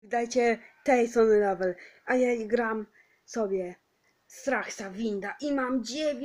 Dajcie Tyson level, a ja gram sobie Straxa Winda i mam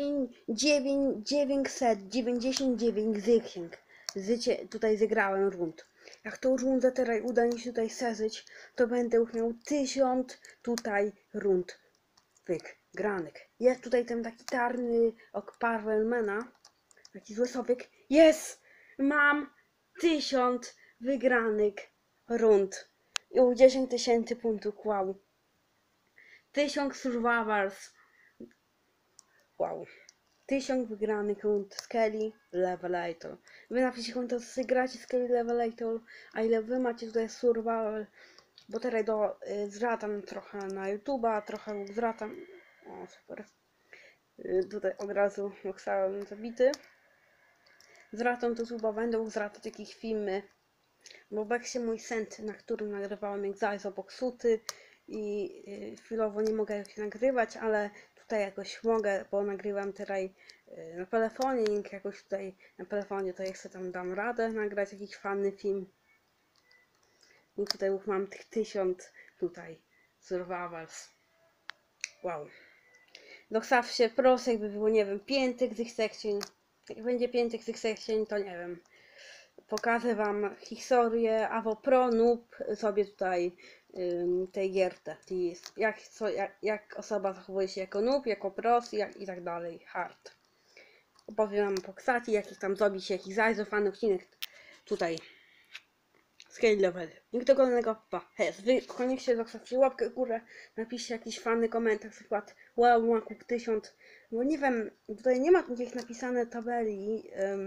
999 zyksięg. Tutaj zegrałem rund. Jak tą rundę teraz uda mi się tutaj sezyć, to będę już miał 1000 tutaj rund wygranych. Jest tutaj ten taki tarny ok Parvelmana, taki zły sowiek. Jest! Mam 1000 wygranych rund. Już 10 000 punktów, wow. 1000 survivors. Wow. 1000 wygranych rund Skelly Levelator. Wy napiszcie komentarz, gracie Skelly Levelator, a ile wy macie tutaj survival. Bo teraz zwracam trochę na YouTube'a, trochę zwracam. O, super. Tutaj od razu zostałem zabity. Zwracam to YouTube'a, będę zwracać jakieś filmy. Bo Beksie mój sent, na którym nagrywałem jak zajść popsuty i chwilowo nie mogę się nagrywać, ale tutaj jakoś mogę, bo nagrywam teraz na telefonie i jakoś tutaj na telefonie to jeszcze tam dam radę nagrać jakiś fajny film. I tutaj już mam tych 1000 tutaj survivals. Wow. Zostawcie proszę, jakby było, nie wiem, 5 tych sekcji. Jak będzie 5 tych sekcji, to nie wiem. Pokażę wam historię Awo Pro Noob sobie tutaj tej gierce. Jak osoba zachowuje się jako noob, jako pros i tak dalej. Hard. Opowiem wam o postaci, jakich tam zrobić, jakiś fajny odcinek tutaj. Scale level. Nikt tego innego. Wy koniecznie zostawcie łapkę w górę, napiszcie jakiś fajny komentarz, na przykład wow, łakup 1000. Bo nie wiem, tutaj nie ma gdzieś napisane tabeli.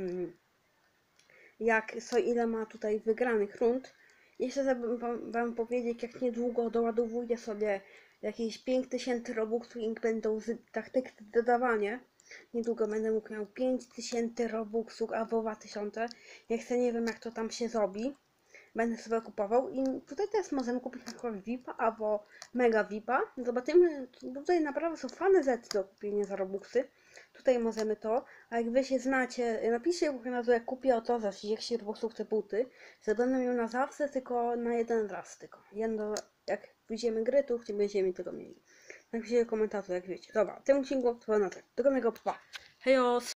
Ile ma tutaj wygranych rund. Jeszcze wam powiedzieć, jak niedługo doładowuję sobie jakieś 5000 robuxów i będą taktyki dodawanie. Niedługo będę mógł miał 5000 robuxów albo 2000. Jeszcze nie wiem, jak to tam się zrobi. Będę sobie kupował i tutaj też możemy kupić na przykład VIP-a albo Mega VIP-a. Zobaczymy, tutaj naprawdę są fajne rzeczy do kupienia za robuxy. Tutaj możemy to, a jak wy się znacie, napiszcie w razu, jak kupię to za 30 robuxów te buty, że będę miał na zawsze, tylko na jeden raz tylko. Jak wyjdziemy gry, to nie będziemy tego mieli. Napiszcie w komentarzu, jak wiecie. Dobra, w tym odcinku to na tyle. Do kolejnego, pa! Hejos!